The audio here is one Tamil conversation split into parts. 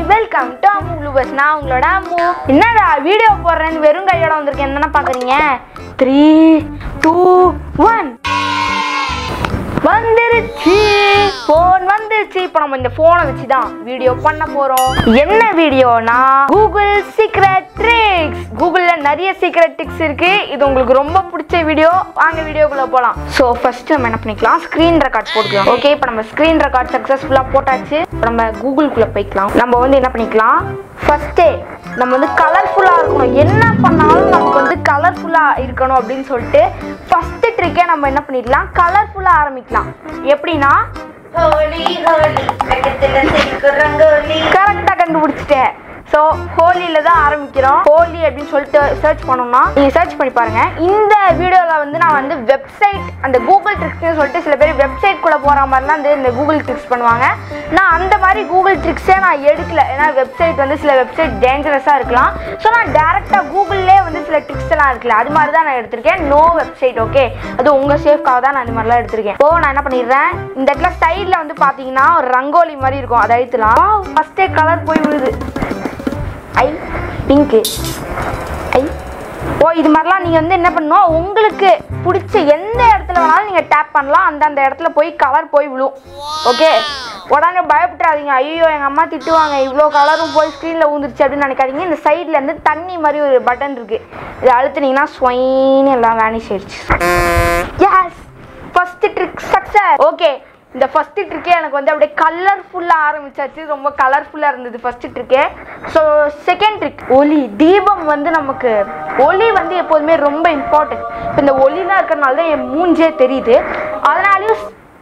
Welcome to Ammu Bloopers. நான் உங்களோட அம்மு. என்னடா வீடியோ போடுறேன்னு வெறும் கையோட வந்திருக்கேன். என்னன்னா பாக்குறீங்க? 3 2 1 வந்துருச்சு. போன் வந்துருச்சு. இப்போ நம்ம இந்த போனை வச்சு தான் வீடியோ பண்ண போறோம். என்ன வீடியோனா கூகுள் சீக்ரெட் ட்ரிக்ஸ். கூகுள்ல நிறைய சீக்ரெட் ட்ரிக்ஸ் இருக்கு. இது உங்களுக்கு ரொம்ப பிடிச்ச வீடியோ. வாங்க வீடியோக்குள்ள போலாம். சோ ஃபர்ஸ்ட் நம்ம என்ன பண்ணிக்கலாம், ஸ்கிரீன் ரெக்கார்ட் போட்டுக்கலாம். ஓகே, இப்போ நம்ம ஸ்கிரீன் ரெக்கார்ட் சக்சஸ்ஃபுல்லா போட்டாச்சு. இப்போ நம்ம கூகுள்குள்ள போய்க்கலாம். நம்ம வந்து என்ன பண்ணிக்கலாம், ஃபர்ஸ்ட் நம்ம வந்து கலர்ஃபுல்லா இருக்கணும். என்ன பண்ணாலும் நமக்கு வந்து கலர்ஃபுல்லா இருக்கணும் அப்படின்னு சொல்லிட்டு ஃபர்ஸ்ட் ட்ரிக்கே நம்ம என்ன பண்ணிடலாம், கலர்ஃபுல்லா ஆரம்பிக்கலாம். எப்படின்னா ஹோலி ஹோலி பக்கத்துல சிரிக்கிற ரங்கோலி. கரெக்டா கண்டுபிடிச்சிட்டேன். ஸோ ஹோலியில தான் ஆரம்பிக்கிறோம். ஹோலி அப்படின்னு சொல்லிட்டு சர்ச் பண்ணோம்னா நீங்கள் சர்ச் பண்ணி பாருங்க. இந்த வீடியோவில் வந்து நான் வந்து வெப்சைட், அந்த கூகுள் ட்ரிக்ஸ்னு சொல்லிட்டு சில பேர் வெப்சைட்குள்ளே போகிற மாதிரிலாம் இந்த கூகுள் ட்ரிக்ஸ் பண்ணுவாங்க. நான் அந்த மாதிரி கூகுள் ட்ரிக்ஸே நான் எடுக்கல. ஏன்னா வெப்சைட் வந்து சில வெப்சைட் டேஞ்சரஸாக இருக்கலாம். ஸோ நான் டேரெக்டாக கூகுள்லே வந்து சில ட்ரிக்ஸ் எல்லாம் இருக்குல்ல, அது மாதிரி தான் நான் எடுத்திருக்கேன். No website. ஓகே, அது உங்கள் சேஃப்காக தான் நான் இந்த மாதிரிலாம் எடுத்திருக்கேன். இப்போ நான் என்ன பண்ணிடுறேன், இந்த இடத்துல சைடில் வந்து பார்த்தீங்கன்னா ஒரு ரங்கோலி மாதிரி இருக்கும், அதை அழுத்தலாம். ஃபஸ்ட்டே கலர் போய் விழுது. ஐ பிங்க்கு. ஐ ஓ, இது மாதிரிலாம் நீங்கள் வந்து என்ன பண்ணணும், உங்களுக்கு பிடிச்ச எந்த இடத்துல வேணாலும் நீங்கள் டேப் பண்ணலாம். அந்த இடத்துல போய் கலர் போய் விழும். ஓகே, உடனே பயப்படாதீங்க. ஐயோ எங்கள் அம்மா திட்டுவாங்க, இவ்வளோ கலரும் போய் ஸ்க்ரீனில் ஊந்துருச்சு அப்படின்னு நினைக்காதீங்க. இந்த சைடில் இருந்து தண்ணி மாதிரி ஒரு பட்டன் இருக்குது, இதை அழுத்துனீங்கன்னா ஸ்வைன்னு எல்லாம் வேனிஷ் ஆயிடுச்சு. Yes, first trick success. Okay, இந்த ஃபர்ஸ்ட் ட்ரிக்கே எனக்கு வந்து அப்படியே கலர்ஃபுல்லாக ஆரம்பிச்சாச்சு. ரொம்ப கலர்ஃபுல்லாக இருந்தது ஃபர்ஸ்ட் ட்ரிக்கே. ஸோ செகண்ட் ட்ரிக், ஒளி. தீபம் வந்து நமக்கு ஒளி வந்து எப்போதுமே ரொம்ப இம்பார்ட்டன்ட். இப்போ இந்த ஒளிலாம் இருக்கிறனால தான் என் மூஞ்சே தெரியுது. அதனாலே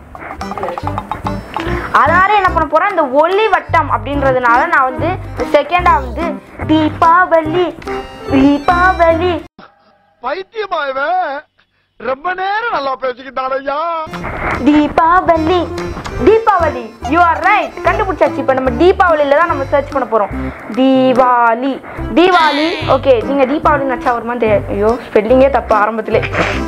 என்ன பண்ண போகிறேன், இந்த ஒளி வட்டம் அப்படின்றதுனால நான் வந்து செகண்டாக வந்து தீபாவளி. தீபாவளி பைத்தியமாயவே ரொம்ப நேரம் நல்லா பேசிக்கிட்டாரையா. Deepavali. Deepavali, you are right, கண்டுபிடிச்சாச்சு. இப்போ நம்ம தீபாவளியில தான் நம்ம சர்ச் பண்ண போறோம். தீபாவளி. தீபாவளி. ஓகே, நீங்க தீபாவளி நச்சா வருமா தெரியாது. ஐயோ, ஸ்பெல்லிங்கே தப்பு ஆரம்பத்திலே.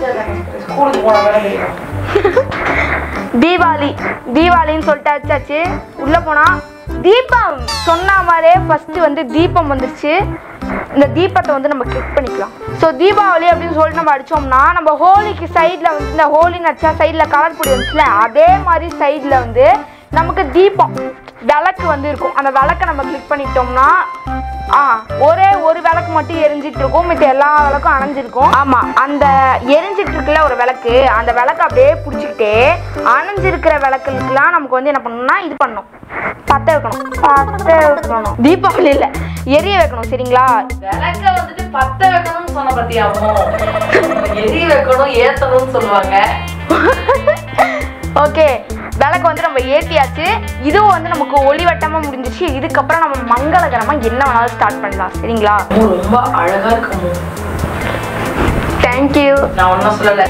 தீபாவளி. தீபாவளின்னு சொல்லிட்டு அடிச்சாச்சு. உள்ள போனா தீபம் சொன்ன மாதிரியே ஃபர்ஸ்ட் வந்து தீபம் வந்துருச்சு. இந்த தீபத்தை வந்து நம்ம கிளிக் பண்ணிக்கலாம். ஸோ தீபாவளி அப்படின்னு சொல்லிட்டு நம்ம அடித்தோம்னா நம்ம ஹோலிக்கு சைடில் வந்து இந்த ஹோலி நச்சா சைடில் கலர் பொடி வந்துச்சுல, அதே மாதிரி சைடில் வந்து நமக்கு தீபம் விளக்கு வந்து இருக்கும். அந்த விளக்கை நம்ம கிளிக் பண்ணிட்டோம்னா ஒரே ஒரு விளக்கு மட்டும் எரிஞ்சிட்டு இருக்கும், மித்த எல்லா விளக்கும் அணைஞ்சிருக்கும். ஆமாம், அந்த எரிஞ்சிட்டு இருக்குல்ல ஒரு விளக்கு, அந்த விளக்கு அப்படியே பிடிச்சிக்கிட்டே அணைஞ்சிருக்கிற விளக்குலாம் நமக்கு வந்து என்ன பண்ணணும்னா இது பண்ணணும், பற்ற வைக்கணும். பற்ற வைக்கணும், தீபாவளி இல்லை எரிய வைக்கணும். சரிங்களா, விளக்க வந்துட்டு பத்த வைக்கணும்னு சொன்ன பத்தியாவும் எரிய வைக்கணும் ஏத்தணும்னு சொல்லுவாங்க. ஓகே, விளக்கு வந்து நம்ம ஏற்றியாச்சு. இதுவும் வந்து நமக்கு ஒளிவட்டமா முடிஞ்சிச்சு. இதுக்கப்புறம் நம்ம மங்களகரமா என்ன வேணாலும் ஸ்டார்ட் பண்ணலாம். சரிங்களா, ரொம்ப அழகா இருக்கும். தேங்க்யூ. நான் ஒன்னும் சொல்லல.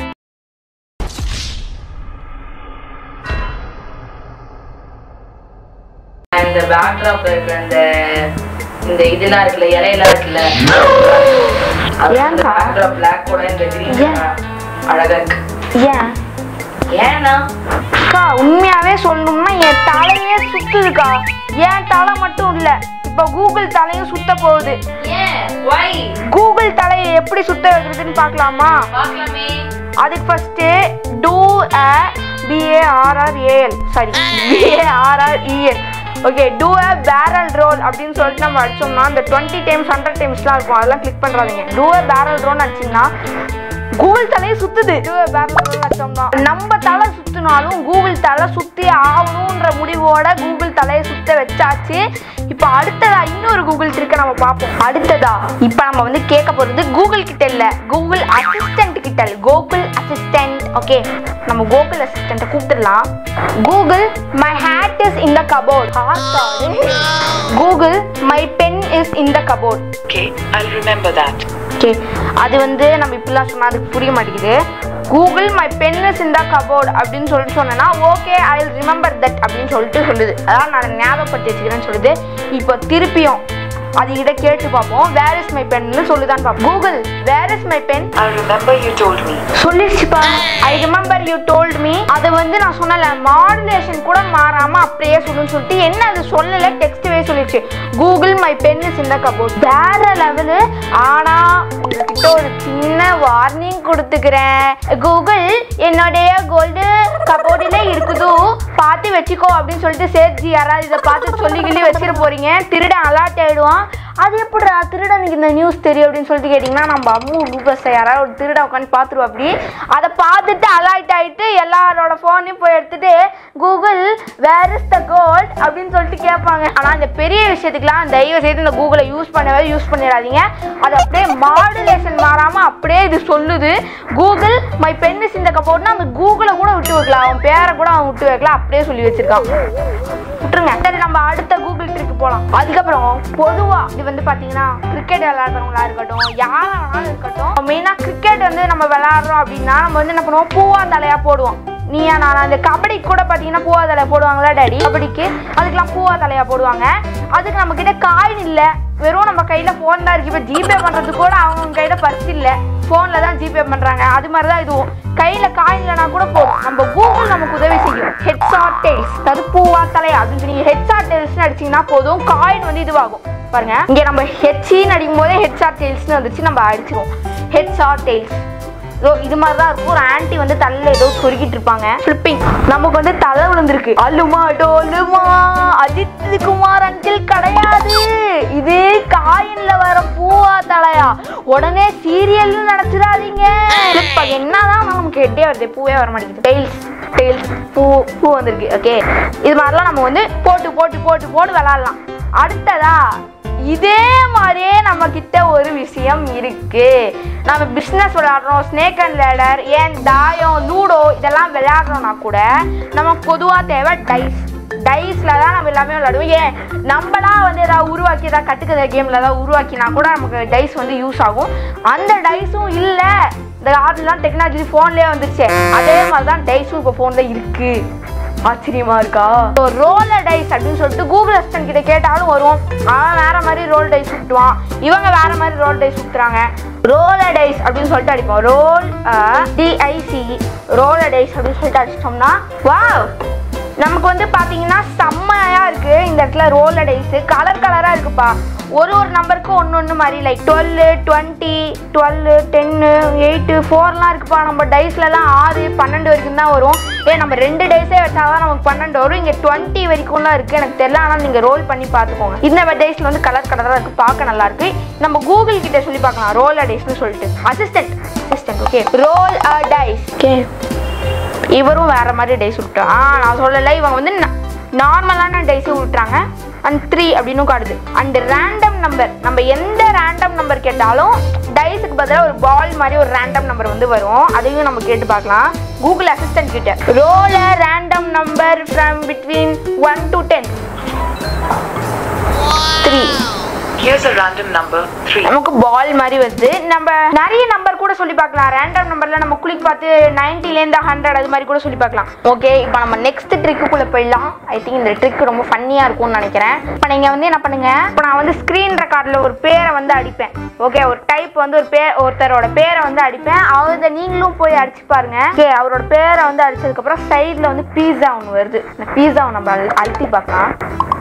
இந்த பேக்ராப் இருக்கிற இந்த இதெல்லாம் இருக்குல்ல, இலையெல்லாம் இருக்குல்ல, பேக்ராப் பிளாக் கூட இந்த கிரீன் அழகா இருக்கு. ஏன் ஏன்னா அக்கா, உண்மையாவே சொல்லணும்னா என் தலையே சுத்துதுக்கா. என் தலை மட்டும் இல்ல, இப்ப கூகுள் தலையும் சுத்த போகுது. கூகுள் தலையை எப்படி சுத்த வைக்கிறதுன்னு பார்க்கலாமா? பார்க்கலாமே. அதுக்கு first do BARRAL sorry BARREL. Okay, do a barrel roll அப்படின்னு சொல்லிட்டு நம்ம அடிச்சோம்னா இந்த 20 டைம்ஸ் 100 டைம்ஸ்லாம் இருக்கும், அதெல்லாம் கிளிக் பண்றாதீங்க. டூ அ பேரல் ரோல் அடிச்சிங்கன்னா கூகுள் தலையை சுத்துது. நம்ம தலை சுத்தினாலும் கூகுள் தலை சுத்தி ஆகணும்ன்ற முடிவோட கூகுள் தலையை சுத்த வச்சாச்சு. இப்போ அடுத்ததா இன்னொரு கூகுள் ட்ரிக்கை நம்ம பார்ப்போம். அடுத்ததா இப்போ நம்ம வந்து கேட்க போறது கூகுள் கிட்ட இல்ல, கூகுள் அசிஸ்டன்ட் கிட்ட. Google assistant. ஓகே, நம்ம கூகுள் அசிஸ்டன்ட்டை கூப்பிட்டுடலாம். Google, my hat is in the cupboard. Google, my pen is in the cupboard. Okay, I'll remember that. Okay, அது வந்து நம்ம இப்படிலாம் சொன்னால் அதுக்கு புரிய மாட்டேங்குது. Google, my pen is in the cupboard அப்படின்னு சொல்லிட்டு சொன்னேன்னா okay I will remember that அப்படின்னு சொல்லிட்டு சொல்லுது. அதான் நான் ஞாபகப்படுத்தி வச்சுக்கிறேன்னு சொல்லுது. இப்போ திருப்பியும் அது கிட்ட கேட்டு பார்ப்போம். வேர் இஸ் மை பென்னு சொல்லுதான் பார்ப்போம். Google where is my pen? I remember you told me. சொல்லிடுச்சுப்பா. I remember you told me. அது வந்து நான் சொன்னல மாடுலேஷன் கூட மாறாம அப்படியே சொல்லுன்னு சொல்லிட்டு என்ன அது சொல்லல, டெக்ஸ்ட்வே சொல்லிடுச்சு. Google my pen is in the cupboard. வேற லெவலு. ஆனா உங்ககிட்ட ஒரு சின்ன வார்னிங் கொடுத்துக்கிறேன். கூகுள் என்னுடைய கோல்டு கபோர்டில் இருக்குது, பார்த்து வச்சுக்கோ அப்படின்னு சொல்லிட்டு சேர்த்து யாராவது இதை பார்த்து சொல்லி கிள்ளி வச்சிட போறீங்க. திருடன் அலர்ட் ஆயிடுவான். அது எப்படிடா திருடனுக்கு இந்த நியூஸ் தெரியும் அப்படின்னு சொல்லிட்டு கேட்டிங்கன்னா, நம்ம அம்மு ப்ளூப்பர்ஸ் யாராவது ஒரு திருட உட்காந்து பார்த்துருவோம். அப்படி அதை பார்த்துட்டு அலர்ட் ஆகிட்டு எல்லாரோட ஃபோனையும் போய் எடுத்துட்டு Google where is the gold அப்படின்னு சொல்லிட்டு கேட்பாங்க. ஆனால் இந்த பெரிய விஷயத்துக்குலாம் தயவு செய்து இந்த கூகுளை யூஸ் பண்ணிடாதீங்க. அது அப்படியே மாடுலேஷன் மாறாமல் அப்படியே இது சொல்லுது. கூகுள் மை பென் இஸ் இந்த கபோர்ட்னா அந்த கூகுளை கூட விட்டு வைக்கலாம், அவன் பேரை கூட அவன் விட்டு வைக்கலாம், அப்படியே சொல்லி வச்சிருக்கான். விட்டுருங்க. சரி, நம்ம அடுத்த கூகுள் ட்ரிக்கு போகலாம். அதுக்கப்புறம் பொதுவாக இது வந்து பார்த்தீங்கன்னா கிரிக்கெட் விளையாடுறவங்களா இருக்கட்டும், யாரை வேணாலும் இருக்கட்டும், மெயினாக கிரிக்கெட் வந்து நம்ம விளையாடுறோம் அப்படின்னா நம்ம வந்து என்ன பண்ணுவோம், பூவா தலையா போடுவோம். நீயா நான் அந்த கபடிக்கு கூட பார்த்தீங்கன்னா பூவா தலையா போடுவாங்களா டேடி? கபடிக்கு அதுக்கெல்லாம் பூவா தலையா போடுவாங்க. அதுக்கு நம்ம கிட்ட காயின் இல்லை, வெறும் நம்ம கையில் ஃபோன் தான் இருக்குது. இப்போ ஜிபே பண்ணுறதுக்கு கூட அவங்க கையில் பர்ஸ் இல்லை, ஃபோனில் தான் ஜிபே பண்ணுறாங்க. அது மாதிரி தான் இதுவும். கையில் காயின் இல்லைனா கூட போதும், நம்ம கூகுள் நமக்கு உதவி செய்யும். ஹெட்ஸ் ஆர் டெய்ல்ஸ், அது பூவா தலையா அப்படின்னு சொல்லி ஹெட்ஸ் ஆர் டெய்ல்ஸ்னு அடிச்சிங்கன்னா போதும், காயின் வந்து இதுவாகும். பாருங்க, இங்கே நம்ம ஹெட்ஸின்னு அடிக்கும் போதே ஹெட்ஸ் ஆர் டெய்ல்ஸ்னு வந்துச்சு, நம்ம அடிச்சிருவோம். ஹெட்ஸ் ஆர் டெய்ல்ஸ் இது மாதிரி தான் இருக்கும். ஒரு ஆன்டி வந்து தலையில் ஏதோ சொருகிட்டு இருப்பாங்க. ஃபிளிப்பிங், நமக்கு வந்து தலை விழுந்திருக்கு. அலுமா டோலுமா அஜித் குமார் அங்கிள் கிடையாது, இது காயின்ல வர பூவா தலையா. உடனே சீரியல்னு நினைச்சிடாதீங்க. என்னதான் நமக்கு ஹெட்டே வருது, பூவே வர மாட்டேங்குது. டெய்ல்ஸ் பூ வந்திருக்கு. ஓகே, இது மாதிரிலாம் நம்ம வந்து போட்டு விளையாடலாம். அடுத்ததா இதே மாதிரியே நம்ம கிட்ட ஒரு விஷயம் இருக்கு. நம்ம பிஸ்னஸ் விளையாடுறோம், ஸ்னேக் அண்ட் லேடர், ஏன் தாயம், லூடோ இதெல்லாம் விளையாடுறோம்னா கூட நமக்கு பொதுவாக தேவை டைஸ்ல தான் நம்ம எல்லாமே விளையாடுவோம். ஏன் நம்மளா வந்து ஏதாவது உருவாக்கி ஏதாவது கட்டுக்கிற கேம்ல ஏதாவது உருவாக்கினா கூட நமக்கு டைஸ் வந்து யூஸ் ஆகும். அந்த டைஸும் இல்லை, இந்த ஆர்டர்லாம் டெக்னாலஜி ஃபோன்லேயே வந்துருச்சு. அதே மாதிரி தான் டைஸும் இப்போ ஃபோனில் இருக்கு. ஆச்சரியமா இருக்கா? ரோலர் டைஸ் அப்படின்னு சொல்லிட்டு கூகுள் அசிஸ்டன்ட் கிட்ட கேட்டாலும் வரும். அவன் வேற மாதிரி ரோல் டைஸ் சுட்டுவான், இவங்க வேற மாதிரி ரோல் டைஸ் சுத்துறாங்க. ரோலர் டைஸ் அப்படின்னு சொல்லிட்டு அடிப்போம். DIC ரோலர் டைஸ் அப்படின்னு சொல்லிட்டு அடிச்சிட்டோம்னா வாவ், நமக்கு வந்து பார்த்தீங்கன்னா செம்மையா இருக்கு. இந்த இடத்துல ரோலர் டைஸ் கலர் கலராக இருக்குப்பா. ஒரு நம்பருக்கு ஒன்று மாதிரி லைக் 12, 20, 12, 10, 8, 4லாம் இருக்குப்பா. நம்ம டைஸ்லலாம் 6, 12 வரைக்கும் தான் வரும். நம்ம 2 டைஸே வச்சாதான் நமக்கு 12 வரும். இங்கே 20 வரைக்கும்லாம் இருக்குது, எனக்கு தெரியல. ஆனால் நீங்கள் ரோல் பண்ணி பார்த்துக்கோங்க. இந்த டைஸில் வந்து கலர் கலராக இருக்குது, பார்க்க நல்லா இருக்கு. நம்ம கூகுள் கிட்ட சொல்லி பார்க்கலாம் ரோலர் டைஸ்னு சொல்லிட்டு. Assistant okay, roll a dice. Okay, இவரும் வேற மாதிரி டைஸ் விட்டுறான். நான் சொல்லலை, இவங்க வந்து நார்மலான டைஸை விட்டுறாங்க. அண்ட் 3 அப்படின்னு காட்டுது. அண்ட் ரேண்டம் நம்பர், நம்ம எந்த ரேண்டம் நம்பர் கேட்டாலும் டைஸுக்கு பதிலாக ஒரு பால் மாதிரி ஒரு ரேண்டம் நம்பர் வந்து வரும். அதையும் நம்ம கேட்டு பார்க்கலாம் கூகுள் அசிஸ்டன்ட் கிட்ட. Roll a random number from between 1 to 10. 3. Here's a random number 3. நமக்கு பால் மாதிரி வருது. நம்ம நிறைய நம்பர் கூட சொல்லி பார்க்கலாம். ரேண்டம் நம்பர்ல நம்ம குளிக் பார்த்து 90லேருந்து 100 அது மாதிரி கூட சொல்லி பார்க்கலாம். ஓகே, இப்போ நம்ம நெக்ஸ்ட் ட்ரிக்குக்குள்ள போயிடலாம். ஐ திங்க் இந்த ட்ரிக் ரொம்ப ஃபன்னியா இருக்கும்னு நினைக்கிறேன். இப்போ நீங்க வந்து என்ன பண்ணுங்க, இப்போ நான் வந்து ஸ்கிரீன் ரெக்கார்டில் ஒரு பேரை வந்து அடிப்பேன். ஓகே, ஒரு டைப் வந்து ஒருத்தரோட பேரை வந்து அடிப்பேன். அவரை நீங்களும் போய் அடிச்சு பாருங்க. ஓகே, அவரோட பேரை வந்து அடிச்சதுக்கப்புறம் சைடில் வந்து பீஸா ஒன்று வருது. இந்த பீஸாவை நம்ம அழுத்தி பார்க்கலாம்.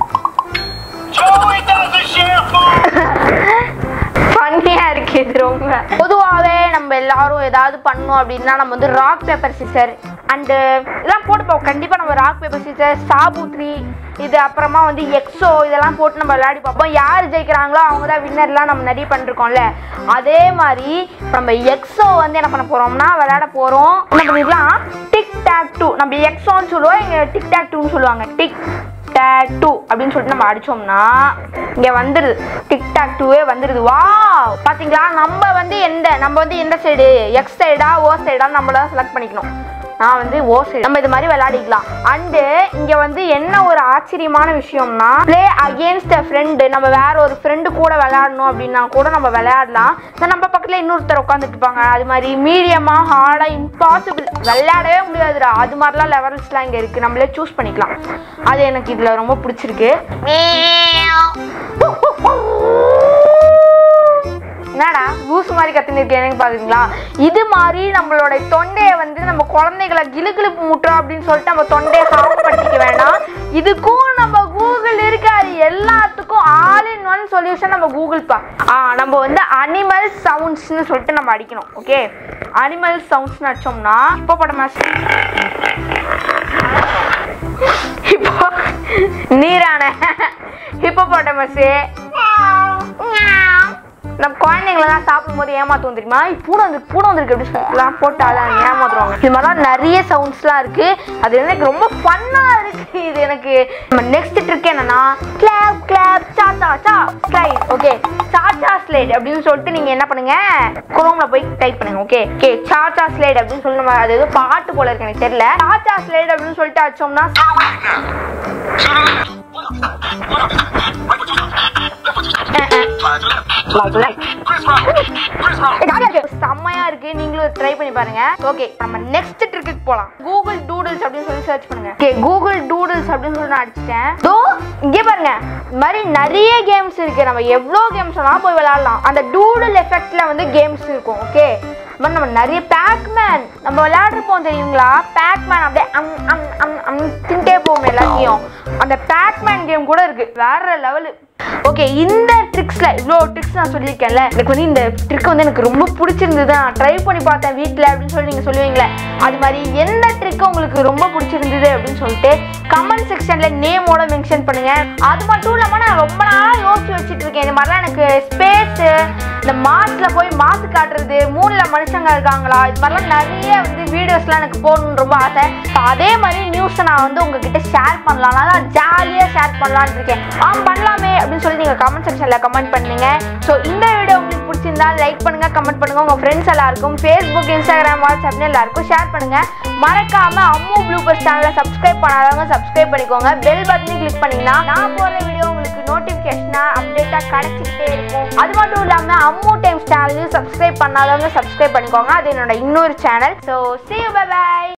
ஃபன்னியா இருக்கு இது ரொம்ப. பொதுவாகவே நம்ம எல்லாரும் ஏதாவது பண்ணோம் அப்படின்னா நம்ம வந்து ராக் பேப்பர் சிசர் அண்டு இதெல்லாம் போட்டுப்போம். கண்டிப்பாக நம்ம ராக் பேப்பர் சிசர், சாபு 3 இது அப்புறமா வந்து எக்ஸோ இதெல்லாம் போட்டு நம்ம விளையாடி பார்ப்போம். யார் ஜெயிக்கிறாங்களோ அவங்க தான் வின்னர்லாம் நம்ம நிறைய பண்ணிருக்கோம்ல. அதே மாதிரி நம்ம எக்ஸோ வந்து என்ன பண்ண போகிறோம்னா விளையாட போகிறோம். என்ன பண்ணிக்கலாம், டிக் டாக் 2. நம்ம எக்ஸோன்னு சொல்லுவோம், இங்கே டிக் டாக் 2ன்னு சொல்லுவாங்க. டிக் டாக் 2 அப்படின்னு சொல்லிட்டு நம்ம அடிச்சோம்னா இங்கே வந்துடுது. டிக் டாக் 2வே வந்துடுது. வா, பார்த்தீங்களா? நம்ம வந்து எந்த சைடு, எக்ஸ் சைடா ஓ சைடா நம்மள செலக்ட் பண்ணிக்கணும். நான் வந்து ஓ சைடு. நம்ம இது மாதிரி விளையாடிக்கலாம். அண்டு இங்கே வந்து என்ன ஒரு ஆச்சரியமான விஷயம்னா, பிளே அகேன்ஸ்ட் அ ஃப்ரெண்டு. நம்ம வேற ஒரு ஃப்ரெண்டு கூட விளையாடணும் அப்படின்னா கூட நம்ம விளையாடலாம். நம்ம பக்கத்தில் இன்னொருத்தர் உட்காந்துட்டு இருப்பாங்க. அது மாதிரி மீடியமாக ஹார்டாக இம்பாசிபிள் விளையாடவே முடியாதுடா, அது மாதிரிலாம் லெவல்ஸ்லாம் இங்கே இருக்குது. நம்மளே சூஸ் பண்ணிக்கலாம். அது எனக்கு இதில் ரொம்ப பிடிச்சிருக்கு. பண்ணியிருக்கேன்னு பாக்குறீங்களா? இது மாதிரி நம்மளோட தொண்டையை வந்து நம்ம குழந்தைகளை கிளுகிளுப்பு முட்டுறோம் அப்படின்னு சொல்லிட்டு நம்ம தொண்டையை ஹார்ம் பண்ணிக்க வேண்டாம். இதுக்கும் நம்ம கூகுள் இருக்காது. எல்லாத்துக்கும் ஆல் இன் ஒன் சொல்யூஷன் நம்ம கூகுள் நம்ம வந்து அனிமல் சவுண்ட்ஸ்னு சொல்லிட்டு நம்ம அடிக்கணும். ஓகே, அனிமல் சவுண்ட்ஸ்னு அடிச்சோம்னா இப்போ நீரான ஹிப்போபோட்டமஸ் நம்ம குழந்தைங்களெல்லாம் சாப்பிடும்போது ஏமாத்துவோம் தெரியுமா? பூனை வந்துருக்கு அப்படின்னு சொல்லிட்டுலாம் போட்டாதான் ஏமாத்துருவாங்க. இது மாதிரிலாம் நிறைய சவுண்ட்ஸ்லாம் இருக்கு. அது எனக்கு ரொம்ப ஃபன்னா இருக்கு. இது எனக்கு நெக்ஸ்ட் ட்ரிக் என்னன்னா clap clap cha cha cha slide. Okay, சாச்சா ஸ்லைட் அப்படின்னு சொல்லிட்டு நீங்க என்ன பண்ணுங்க, குரோம்ல போய் டைப் பண்ணுங்க. ஓகே ஓகே, சாச்சா ஸ்லைட் அப்படின்னு சொல்லி நம்ம அது ஏதோ பாட்டு போல இருக்கு, எனக்கு தெரியல. சாச்சா ஸ்லைட் அப்படின்னு சொல்லிட்டு அடிச்சோம்னா செம்மையா இருக்கு. நீங்களும் ட்ரை பண்ணி பாருங்க. ஓகே, நம்ம நெக்ஸ்ட் ட்ரிக்கு போலாம். கூகுள் டூடில்ஸ் அப்படின்னு சொல்லி சர்ச் பண்ணுங்க. ஓகே, கூகுள் டூடில்ஸ் அப்படின்னு சொல்லி நான் அடிச்சிட்டேன். தோ இங்கே பாருங்க, இந்த மாதிரி நிறைய கேம்ஸ் இருக்கு. நம்ம எவ்வளோ கேம்ஸ் வேணாலும் போய் விளையாடலாம். அந்த டூடில் எஃபெக்ட்ல வந்து கேம்ஸ் இருக்கும். ஓகே, நம்ம நிறைய பேக்மேன் நம்ம விளையாடுறப்போம் தெரியுங்களா? பேக்மேன் அப்படியே தின்ட்டே போவோம் எல்லாத்தையும். அந்த பேக்மேன் கேம் கூட இருக்கு, வேற லெவலு. ஓகே, இந்த ட்ரிக்ஸ்ல இவ்வளோ ட்ரிக்ஸ் நான் சொல்லியிருக்கேன்ல, எனக்கு வந்து இந்த ட்ரிக் வந்து எனக்கு ரொம்ப பிடிச்சிருந்தது. நான் ட்ரை பண்ணி பார்த்தேன் வீட்டில் அப்படின்னு சொல்லி நீங்கள் சொல்லுவீங்களே, அது மாதிரி எந்த ட்ரிக் உங்களுக்கு ரொம்ப பிடிச்சிருந்தது அப்படின்னு சொல்லிட்டு கமெண்ட் செக்ஷன்ல நேமோட மென்ஷன் பண்ணுங்க. அது மட்டும் இல்லாமல் நான் ரொம்ப நாளாக யோசிச்சு வச்சுட்டு இருக்கேன். இந்த மாதிரிலாம் எனக்கு ஸ்பேஸு, இந்த மாஸ்ல போய் மாசு காட்டுறது, மூணுல மனுஷங்க இருக்காங்களா, இது மாதிரிலாம் நிறைய வந்து வீடியோஸ்லாம் எனக்கு போகணும்னு ரொம்ப ஆசை. அதே மாதிரி நியூஸை நான் வந்து உங்ககிட்ட ஷேர் பண்ணலாம், நான் ஜாலியாக ஷேர் பண்ணலான்னு இருக்கேன். பண்ணலாமே அப்படின்னு சொல்லி நீங்கள் கமெண்ட் செக்ஷனில் கமெண்ட் பண்ணுங்க. ஸோ இந்த வீடியோ உங்களுக்கு பிடிச்சிருந்தா லைக் பண்ணுங்க, கமெண்ட் பண்ணுங்க. உங்கள் ஃப்ரெண்ட்ஸ் எல்லாருக்கும் ஃபேஸ்புக், இன்ஸ்டாகிராம், வாட்ஸ்அப்னு எல்லாருக்கும் ஷேர் பண்ணுங்க. மறக்காம அம்மு ப்ளூபர்ஸ் சேனலை சப்ஸ்கிரைப் பண்ணாதவங்க சப்ஸ்கிரைப் பண்ணிக்கோங்க. பெல் பட்டனையும் கிளிக் பண்ணீங்கன்னா நான் போடுற வீடியோ உங்களுக்கு நோட்டிஃபிகேஷனா அப்டேட்டாக கிடைச்சிக்கிட்டே இருக்கும். அது மட்டும் இல்லாமல் அம்மு டைம்ஸ் சேனலையும் சப்ஸ்கிரைப் பண்ணாதவங்க சப்ஸ்கிரைப் பண்ணிக்கோங்க. அது என்னோட இன்னொரு channel. So see you, bye bye.